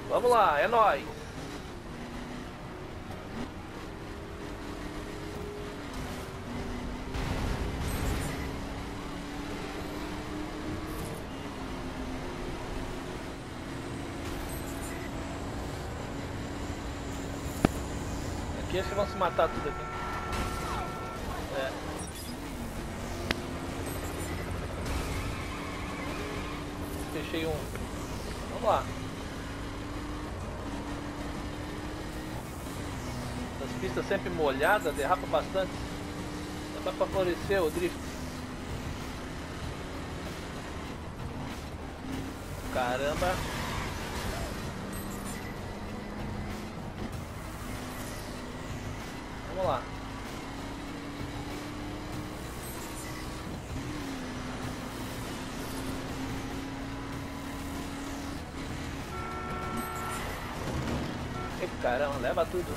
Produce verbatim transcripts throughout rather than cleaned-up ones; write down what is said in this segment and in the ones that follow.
Vamos lá, é nóis. Aqui eles vão se matar tudo aqui. É. Fechei um. Vamos lá. As pistas sempre molhadas, derrapa bastante. Dá pra favorecer o drift. Caramba. Vamos lá. Eita, caramba, leva tudo.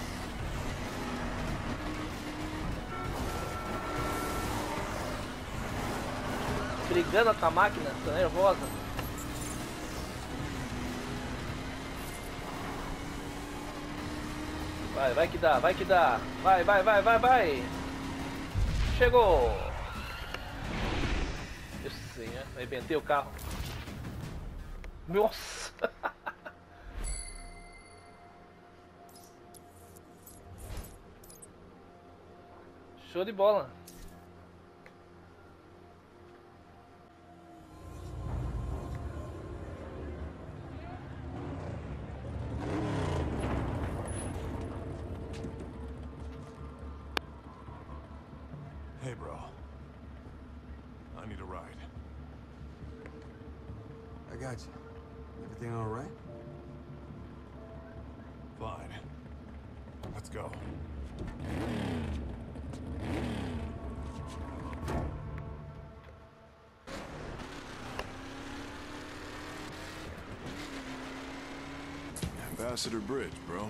Brigando com a máquina, tô nervosa. Vai, vai que dá, vai que dá. Vai, vai, vai, vai, vai. Chegou. Eu sei, né? Arrebentei o carro. Nossa. Show de bola. Hey, bro. I need a ride. I got you. Everything all right? Fine. Let's go. Ambassador Bridge, bro.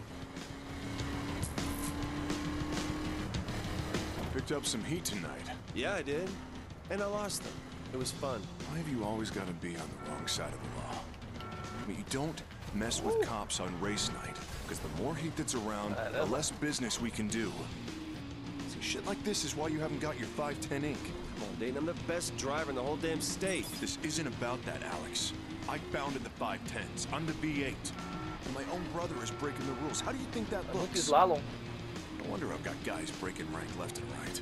Picked up some heat tonight. Yeah, I did. And I lost them. It was fun. Why have you always got to be on the wrong side of the law? I mean, you don't mess with Ooh. cops on race night, because the more heat that's around, the less business we can do. See, shit like this is why you haven't got your five ten ink. Come on, Dayton, I'm the best driver in the whole damn state. This isn't about that, Alex. I founded the five tens. I'm the V eight. And my own brother is breaking the rules. How do you think that looks? No wonder I've got guys breaking rank left and right.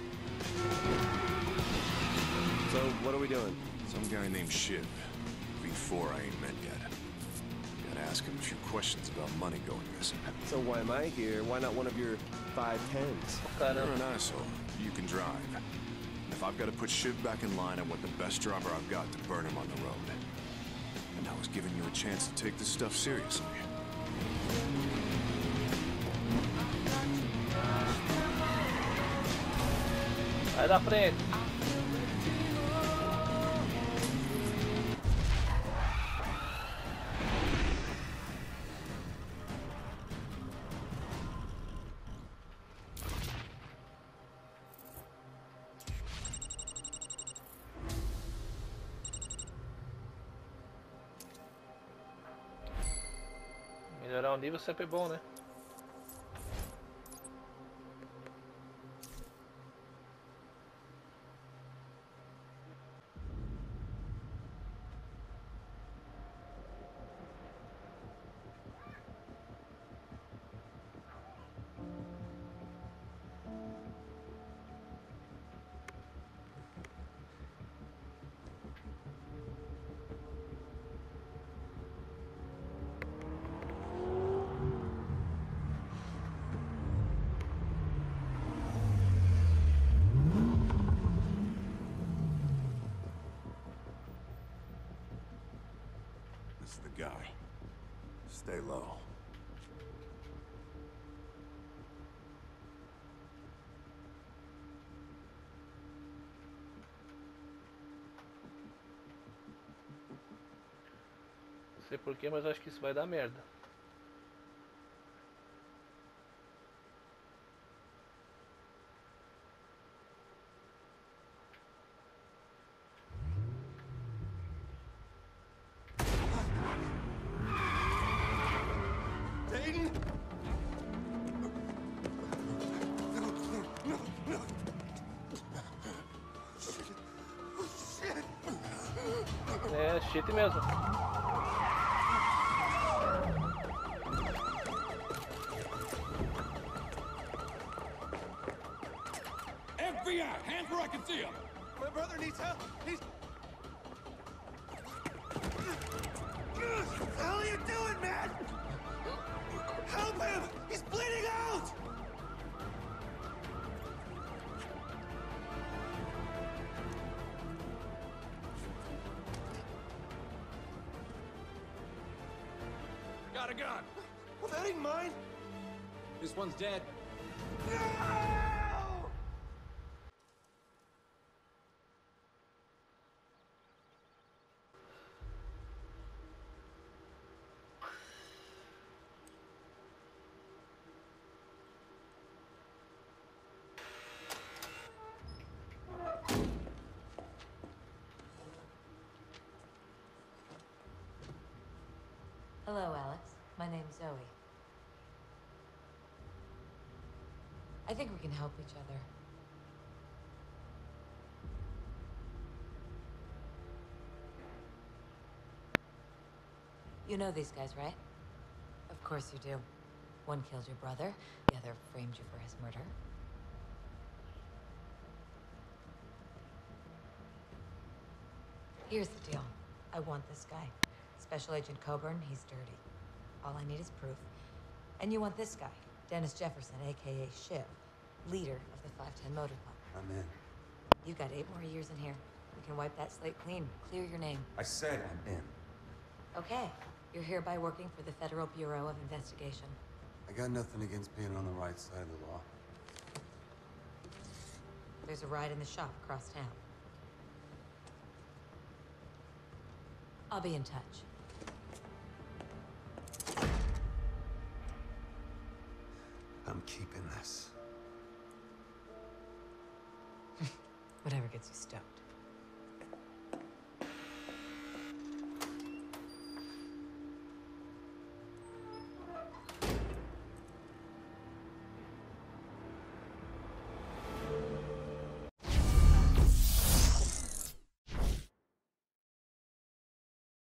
So, what are we doing? Some guy named Shiv. V four I ain't met yet. Gotta ask him a few questions about money going missing. So why am I here? Why not one of your five tens? You're an asshole. You can drive. If I've got to put Shiv back in line, I want the best driver I've got to burn him on the road. And I was giving you a chance to take this stuff seriously. Vai da frente. Melhorar o nível sempre é bom, né? This is the guy. Stay low. Não sei porquê, mas acho que isso vai dar merda. É, cheat mesmo. F B I, hands where I can see him. My brother needs help. He's... What the hell are you doing, man? Help him! He's bleeding out! Got a gun. Well, that ain't mine. This one's dead. No! Hello, Alex. My name's Zoe. I think we can help each other. You know these guys, right? Of course you do. One killed your brother, the other framed you for his murder. Here's the deal. I want this guy. Special Agent Coburn, he's dirty. All I need is proof. And you want this guy, Dennis Jefferson, aka Shiv, leader of the five ten Motor Club. I'm in. You got eight more years in here. We can wipe that slate clean, clear your name. I said I'm in. Okay, you're hereby working for the Federal Bureau of Investigation. I got nothing against being on the right side of the law. There's a ride in the shop across town. I'll be in touch. I'm keeping this. Whatever gets you stoked.